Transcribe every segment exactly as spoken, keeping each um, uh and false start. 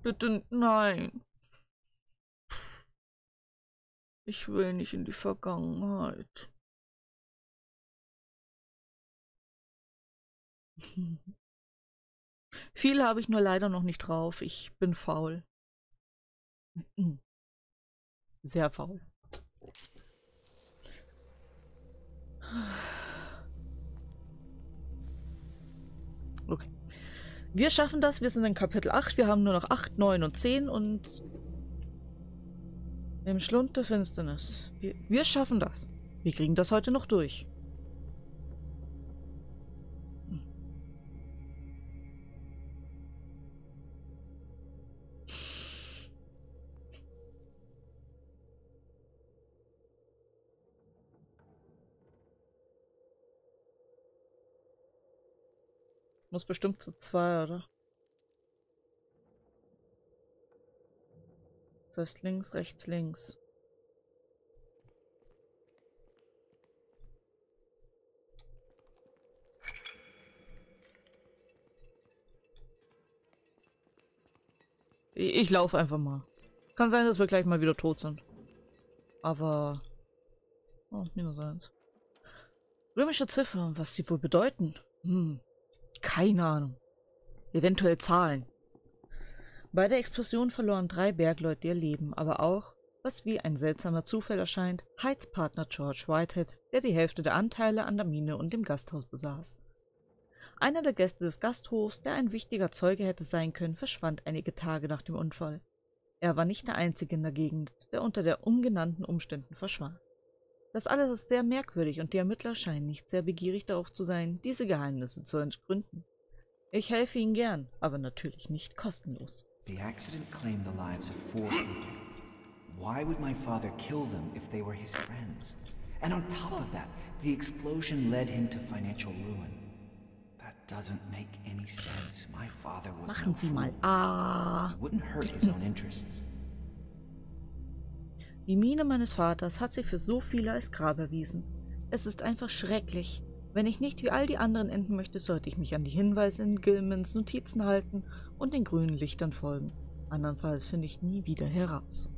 Bitte, nein. Ich will nicht in die Vergangenheit. Viel habe ich nur leider noch nicht drauf. Ich bin faul. Sehr faul. Okay. Wir schaffen das. Wir sind in Kapitel acht. Wir haben nur noch acht, neun und zehn und im Schlund der Finsternis. Wir, wir schaffen das. Wir kriegen das heute noch durch. Muss bestimmt zu zwei, oder? Das heißt links, rechts, links. Ich, ich laufe einfach mal. Kann sein, dass wir gleich mal wieder tot sind. Aber... Oh, minus eins. Römische Ziffern, was sie wohl bedeuten? Hm. Keine Ahnung. Eventuell Zahlen. Bei der Explosion verloren drei Bergleute ihr Leben, aber auch, was wie ein seltsamer Zufall erscheint, Hydes Partner George Whitehead, der die Hälfte der Anteile an der Mine und dem Gasthaus besaß. Einer der Gäste des Gasthofs, der ein wichtiger Zeuge hätte sein können, verschwand einige Tage nach dem Unfall. Er war nicht der Einzige in der Gegend, der unter der umgenannten Umständen verschwand. Das alles ist sehr merkwürdig und die Ermittler scheinen nicht sehr begierig darauf zu sein, diese Geheimnisse zu entgründen. Ich helfe ihnen gern, aber natürlich nicht kostenlos. The accident claimed the lives of four people. Why would my father kill them if they were his friends? And on top of that, the explosion led him to financial ruin. That doesn't make any sense. My father was Machen no Sie fool. mal Ah. He wouldn't hurt his own interests. Die Mine meines Vaters hat sich für so viele als Grab erwiesen. Es ist einfach schrecklich. Wenn ich nicht wie all die anderen enden möchte, sollte ich mich an die Hinweise in Gilmans Notizen halten und den grünen Lichtern folgen. Andernfalls finde ich nie wieder heraus.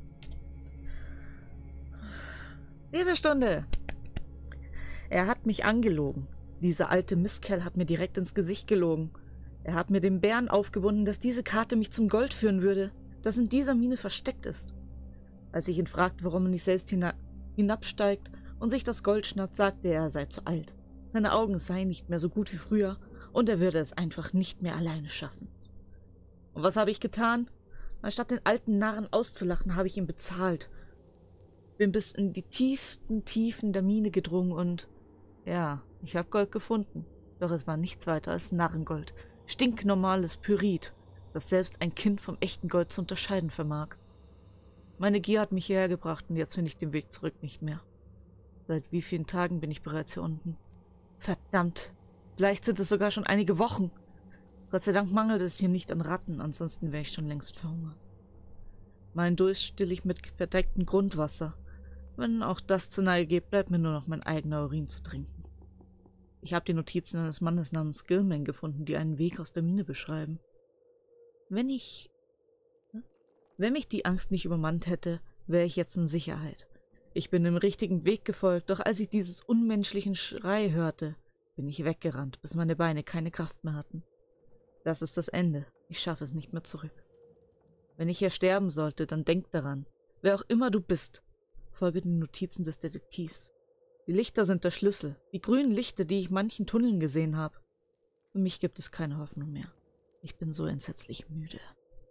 Lesestunde! Er hat mich angelogen. Dieser alte Mistkerl hat mir direkt ins Gesicht gelogen. Er hat mir den Bären aufgebunden, dass diese Karte mich zum Gold führen würde, das in dieser Mine versteckt ist. Als ich ihn fragte, warum er nicht selbst hina hinabsteigt und sich das Gold schnappt, sagte er, er sei zu alt. Seine Augen seien nicht mehr so gut wie früher und er würde es einfach nicht mehr alleine schaffen. Und was habe ich getan? Anstatt den alten Narren auszulachen, habe ich ihn bezahlt. Bin bis in die tiefsten Tiefen der Mine gedrungen und... Ja, ich habe Gold gefunden. Doch es war nichts weiter als Narrengold. Stinknormales Pyrit, das selbst ein Kind vom echten Gold zu unterscheiden vermag. Meine Gier hat mich hierher gebracht und jetzt finde ich den Weg zurück nicht mehr. Seit wie vielen Tagen bin ich bereits hier unten? Verdammt, vielleicht sind es sogar schon einige Wochen. Gott sei Dank mangelt es hier nicht an Ratten, ansonsten wäre ich schon längst verhungert. Meinen Durst still ich mit verdecktem Grundwasser. Wenn auch das zu nahe geht, bleibt mir nur noch mein eigener Urin zu trinken. Ich habe die Notizen eines Mannes namens Gilman gefunden, die einen Weg aus der Mine beschreiben. Wenn ich... Wenn mich die Angst nicht übermannt hätte, wäre ich jetzt in Sicherheit. Ich bin dem richtigen Weg gefolgt, doch als ich dieses unmenschlichen Schrei hörte, bin ich weggerannt, bis meine Beine keine Kraft mehr hatten. Das ist das Ende. Ich schaffe es nicht mehr zurück. Wenn ich hier sterben sollte, dann denk daran. Wer auch immer du bist, folge den Notizen des Detektivs. Die Lichter sind der Schlüssel, die grünen Lichter, die ich in manchen Tunneln gesehen habe. Für mich gibt es keine Hoffnung mehr. Ich bin so entsetzlich müde.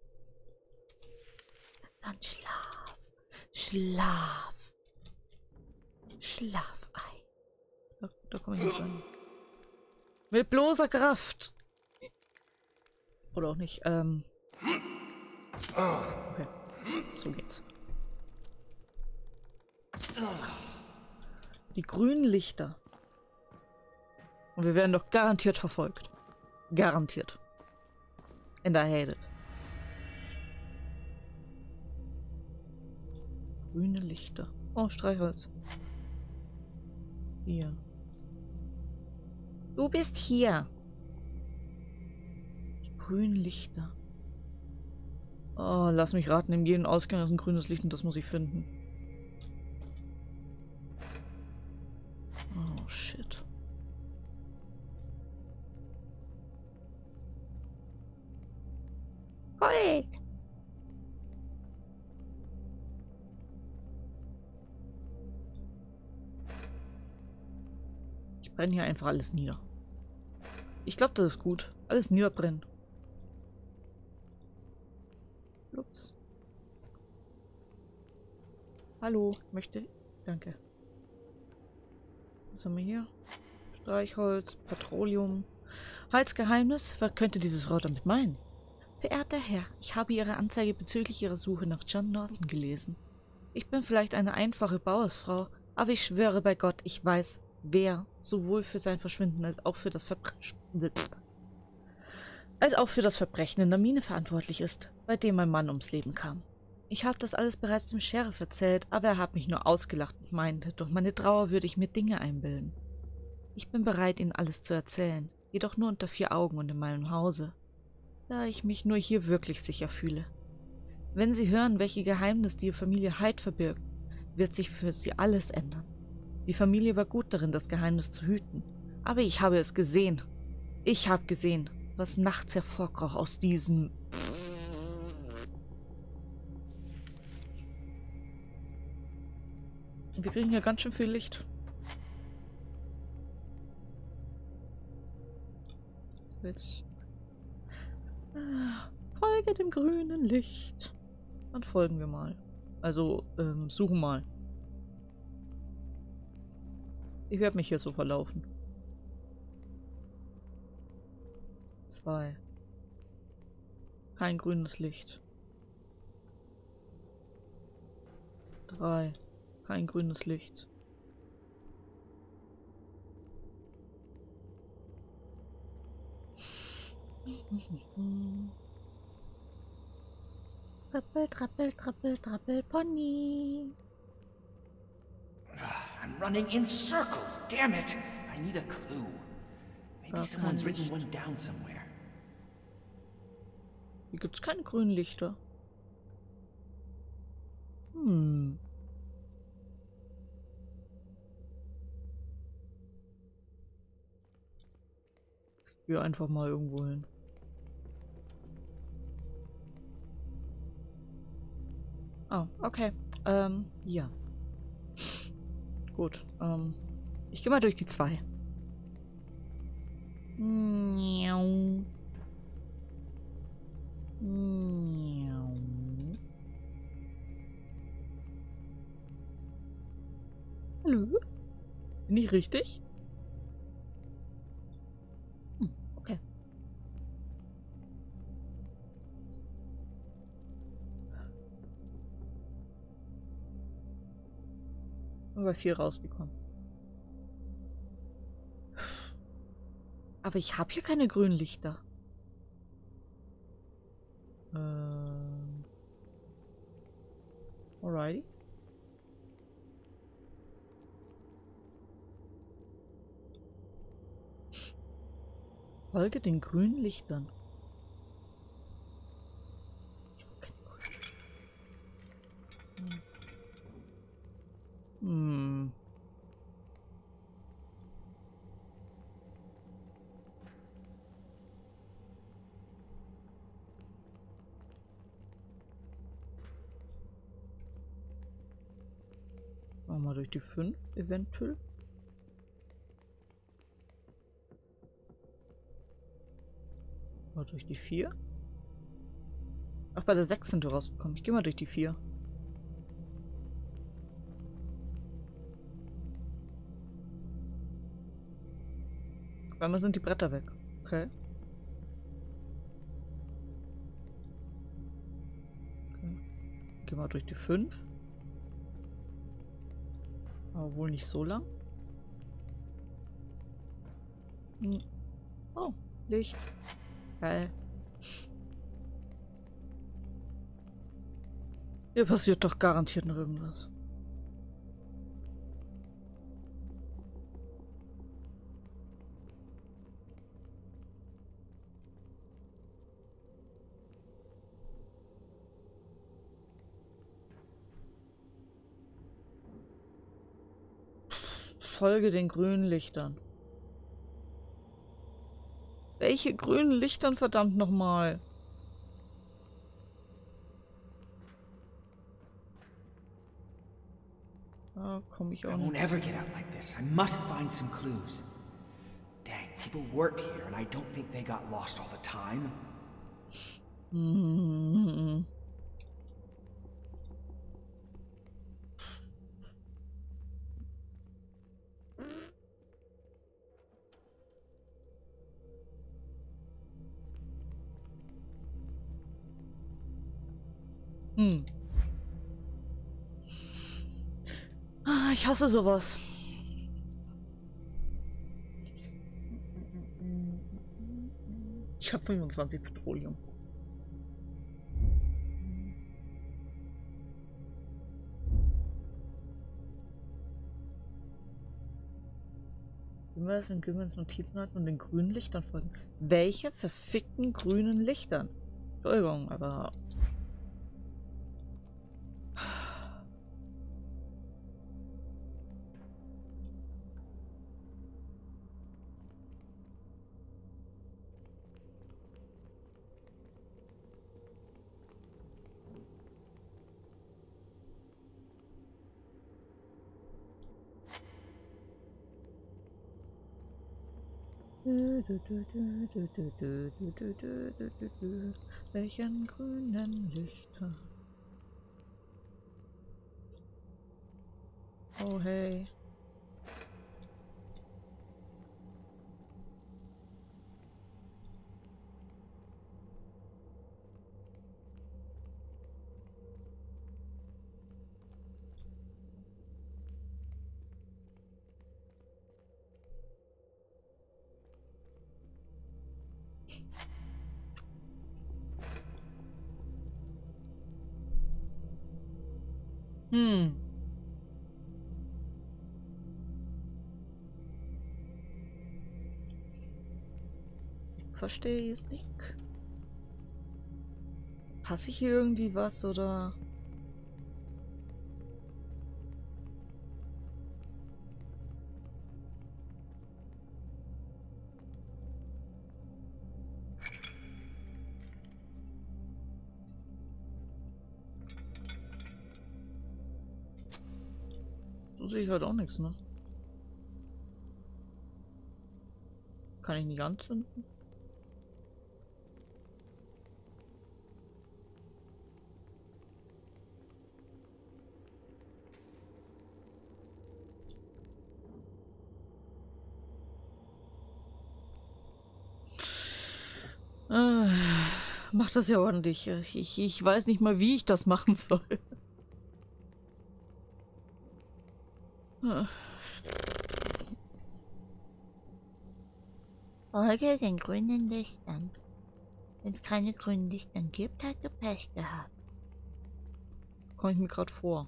Dann schlaf, schlaf, schlaf ein. Da, da komme ich nicht rein. Mit bloßer Kraft. Oder auch nicht. Ähm. Okay, so geht's. Die grünen Lichter. Und wir werden doch garantiert verfolgt. Garantiert. And I hate it. Grüne Lichter. Oh, Streichholz. Hier. Du bist hier. Die grünen Lichter. Oh, lass mich raten, im jeden Ausgang ist ein grünes Licht und das muss ich finden. Oh, shit. Gold! Ich brenne hier einfach alles nieder. Ich glaube, das ist gut. Alles niederbrennen. Ups. Hallo, möchte... Danke. Was haben wir hier? Streichholz, Petroleum. Halsgeheimnis? Was könnte diese Frau damit meinen? Verehrter Herr, ich habe Ihre Anzeige bezüglich Ihrer Suche nach John Norton gelesen. Ich bin vielleicht eine einfache Bauersfrau, aber ich schwöre bei Gott, ich weiß, wer sowohl für sein Verschwinden als auch für das Verbrechen als auch für das Verbrechen in der Mine verantwortlich ist, bei dem mein Mann ums Leben kam. Ich habe das alles bereits dem Sheriff erzählt, aber er hat mich nur ausgelacht und meinte, durch meine Trauer würde ich mir Dinge einbilden. Ich bin bereit, Ihnen alles zu erzählen, jedoch nur unter vier Augen und in meinem Hause, da ich mich nur hier wirklich sicher fühle. Wenn Sie hören, welche Geheimnis die Familie Hyde verbirgt, wird sich für Sie alles ändern. Die Familie war gut darin, das Geheimnis zu hüten, aber ich habe es gesehen. Ich habe gesehen, was nachts hervorkroch aus diesem... Wir kriegen hier ganz schön viel Licht. Jetzt. Ah, folge dem grünen Licht. Dann folgen wir mal. Also, ähm, suchen mal. Ich werde mich hier so verlaufen. Zwei. Kein grünes Licht. Drei. Kein grünes Licht. Trappel, trappel, trappel, trappel, Pony. I'm running in circles, damn it! I need a clue. Maybe Gar someone's kein written Licht. one down somewhere. Hier gibt's keine grünen Lichter. Hm. Ich gehe einfach mal irgendwo hin. Oh, okay. Ähm, ja. Gut. Ähm, ich gehe mal durch die zwei. Miau. Miau. Hallo? Bin ich richtig? Hm, okay. Bin bei vier rausgekommen. Aber ich habe hier keine grünen Lichter. Ähm. Alrighty. Folge den grünen Lichtern. Ich hab keine grünen. Hm. Machen wir mal durch die fünf, eventuell. Mal durch die vier. Ach, bei der sechs sind wir rausgekommen. Ich gehe mal durch die vier. Auf einmal sind die Bretter weg. Okay. Okay. Geh mal durch die fünf. Aber wohl nicht so lang. Hm. Oh, Licht. Geil. Hier passiert doch garantiert noch irgendwas. Folge den grünen Lichtern. Welche grünen Lichtern, verdammt nochmal? Da komme ich I auch won't nicht. ever get out like this. I must find some clues. Dang, people worked here and I don't think they got lost all the time. Hm. Hm. Ah, ich hasse sowas. Ich habe fünfundzwanzig Petroleum. Gümmers und Gümmers Notizen hatten und den grünen Lichtern folgen. Welche verfickten grünen Lichtern? Entschuldigung, aber... Welchen grünen Lichter? Oh hey. Hm. Verstehe ich es nicht. Hasse ich hier irgendwie was oder? So sehe ich halt auch nichts, ne? Kann ich nicht anzünden? Äh, mach das ja ordentlich. Ich, ich weiß nicht mal, wie ich das machen soll. Folge den grünen Lichtern. Wenn es keine grünen Lichter gibt, hast du Pech gehabt. Komme ich mir gerade vor.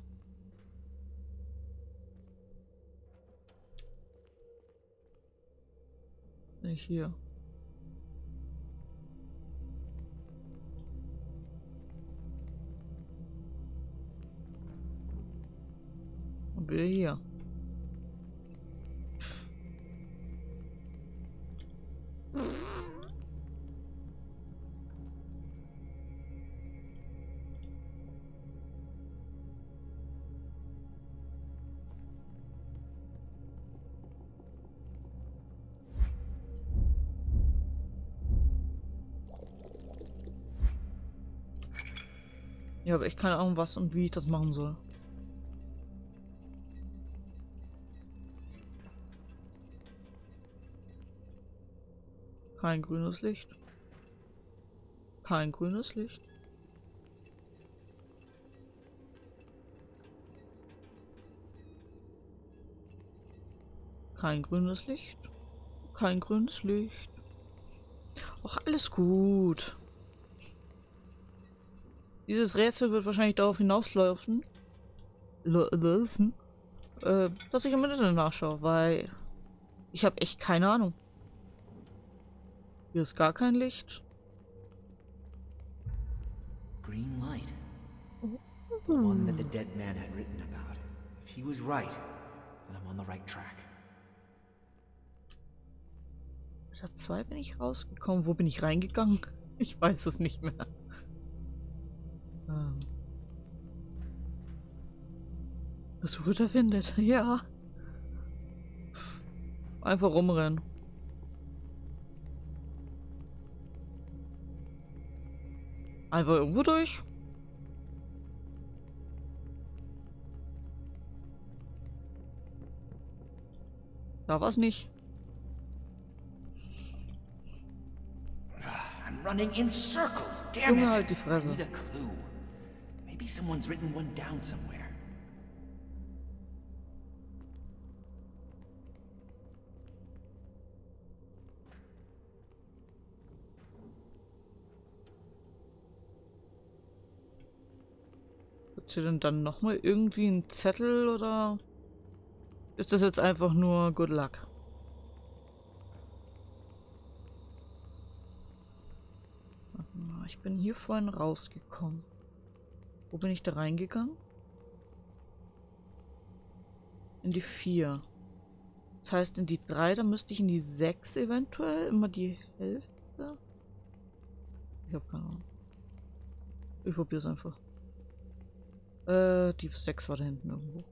Nicht hier. Und wieder hier. Ich habe echt keine Ahnung, was und wie ich das machen soll. Kein grünes Licht. Kein grünes Licht. Kein grünes Licht. Kein grünes Licht. Ach, alles gut. Dieses Rätsel wird wahrscheinlich darauf hinauslaufen, laufen, äh, dass ich im Internet nachschaue, weil ich habe echt keine Ahnung. Hier ist gar kein Licht. Green light. The one that the dead man had written about. If he was right, then I'm on the right track. Stadt zwei bin ich rausgekommen. Wo bin ich reingegangen? Ich weiß es nicht mehr. Ähm. Was Ritter findet. Ja. Einfach rumrennen. Einfach irgendwo durch. Da war's nicht. I'm running in circles. Damn Junge, it! halt die I Fresse. need a clue. Maybe someone's written one down somewhere. Gibt's hier denn dann nochmal irgendwie einen Zettel oder ist das jetzt einfach nur Good Luck? Warte mal, ich bin hier vorhin rausgekommen. Wo bin ich da reingegangen? In die vier. Das heißt, in die drei, da müsste ich in die sechs eventuell. Immer die Hälfte. Ich habe keine Ahnung. Ich probiere es einfach. Äh, die sechs war da hinten irgendwo.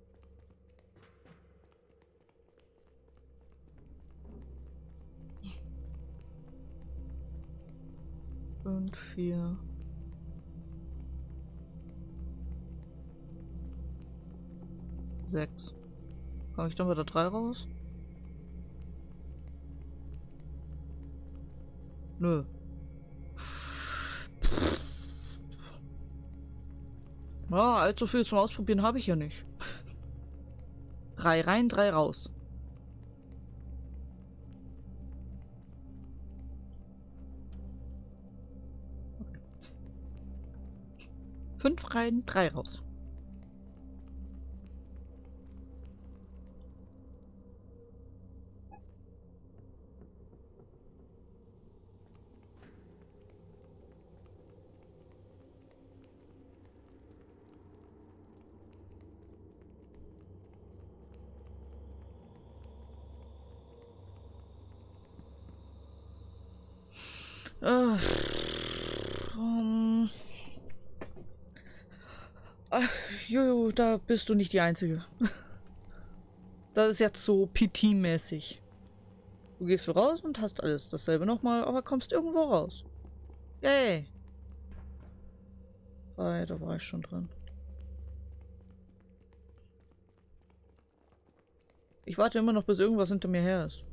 fünf, vier. sechs. Komme ich dann bei der drei raus? Nö. Ja, allzu viel zum Ausprobieren habe ich ja nicht. Drei rein, drei raus. Okay. Fünf rein, drei raus. Äh, um, ach, Jojo, da bist du nicht die Einzige. Das ist jetzt so P T-mäßig. Du gehst so raus und hast alles dasselbe nochmal, aber kommst irgendwo raus. Yay. Drei, da war ich schon drin. Ich warte immer noch, bis irgendwas hinter mir her ist.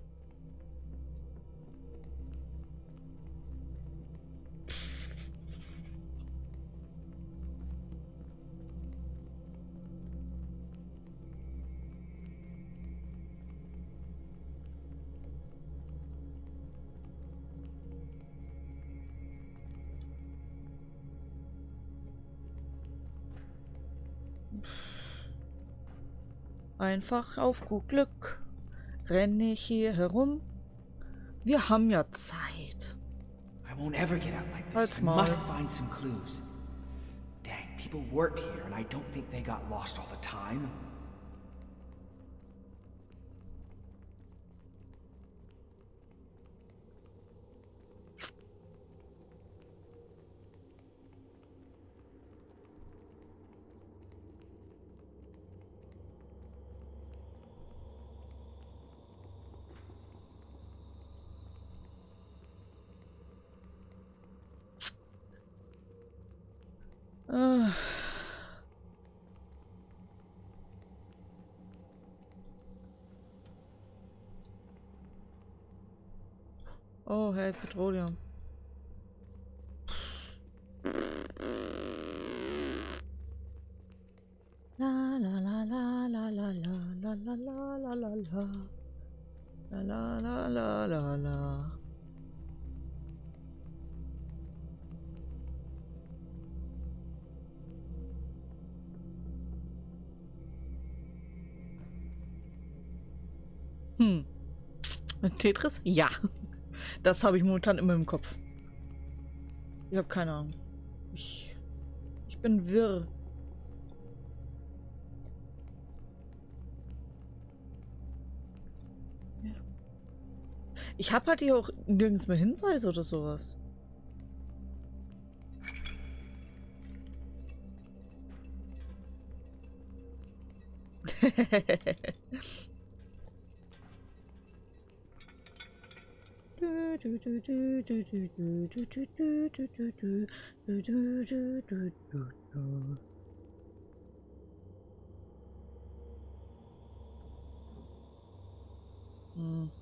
Einfach auf gut Glück renne ich hier herum. Wir haben ja Zeit. I won't ever get out like this. Halt's I Maul. must find some clues. Dang, people worked here and I don't think they got lost all the time. Äh. Oh, hey, Petroleum. La la la la la la la la la la la la la la la la la la la. Hm. Tetris? Ja. Das habe ich momentan immer im Kopf. Ich habe keine Ahnung. Ich, ich bin wirr. Ich habe halt hier auch nirgends mehr Hinweise oder sowas. Hm.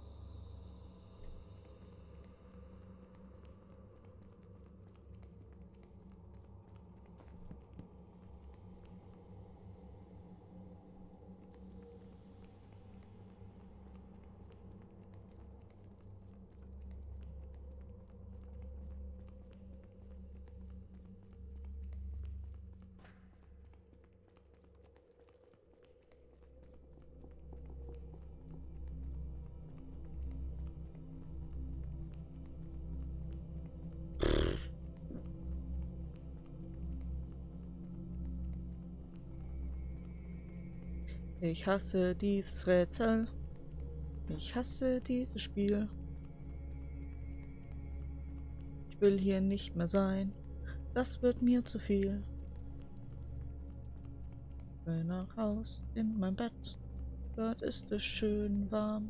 Ich hasse dieses Rätsel. Ich hasse dieses Spiel. Ich will hier nicht mehr sein. Das wird mir zu viel. Ich will nach Haus in mein Bett. Dort ist es schön warm.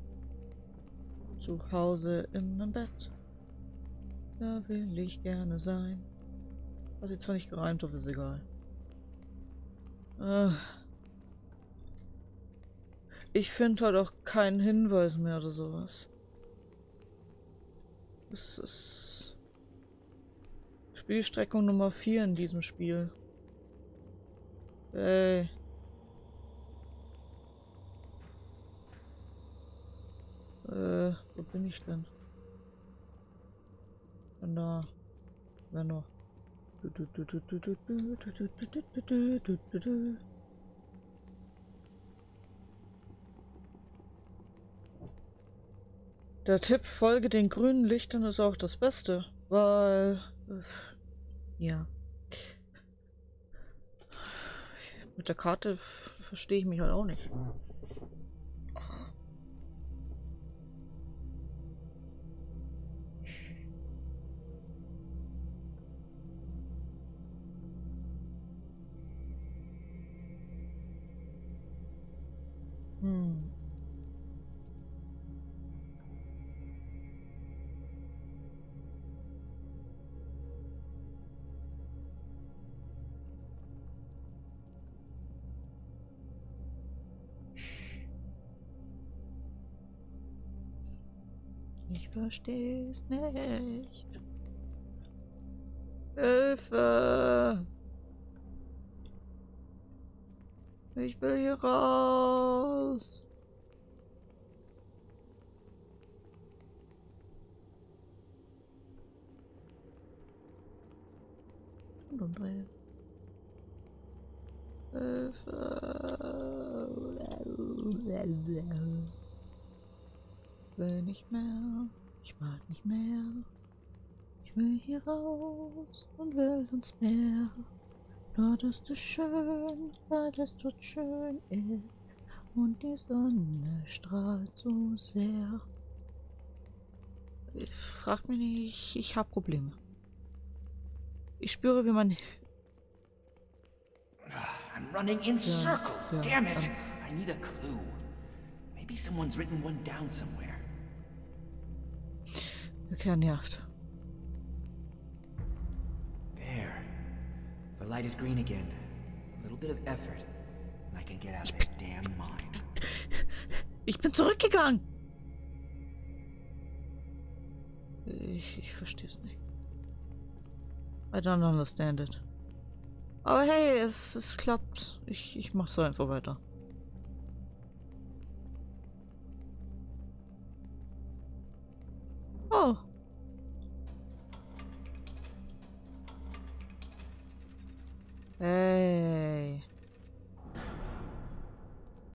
Zu Hause in meinem Bett. Da will ich gerne sein. Hat jetzt zwar nicht gereimt, aber ist egal. Äh. Ich finde halt auch keinen Hinweis mehr oder sowas. Das ist Spielstreckung Nummer vier in diesem Spiel. Ey. Äh, wo bin ich denn? Von da. Wer noch? Der Tipp, folge den grünen Lichtern, ist auch das Beste, weil... Äh, ja. Mit der Karte verstehe ich mich halt auch nicht. Hm. Ich versteh's nicht. Hilfe! Ich will hier raus. Und umdrehen. Hilfe! Will nicht mehr. Ich mag nicht mehr. Ich will hier raus und will ins Meer. Dort ist es schön, weil es dort schön ist. Und die Sonne strahlt so sehr. Ich frag mich nicht, ich habe Probleme. Ich spüre, wie man... I'm running in circles, ja, damn it! ähm. I need a clue. Maybe someone's written one down somewhere. Okay, nervt. There. The light is green again. A little bit of effort, and I can get out of this damn mine. Ich bin zurückgegangen! Ich, ich verstehe es nicht. I don't understand it. Aber hey, es, es klappt. Ich, ich mach so einfach weiter. Oh.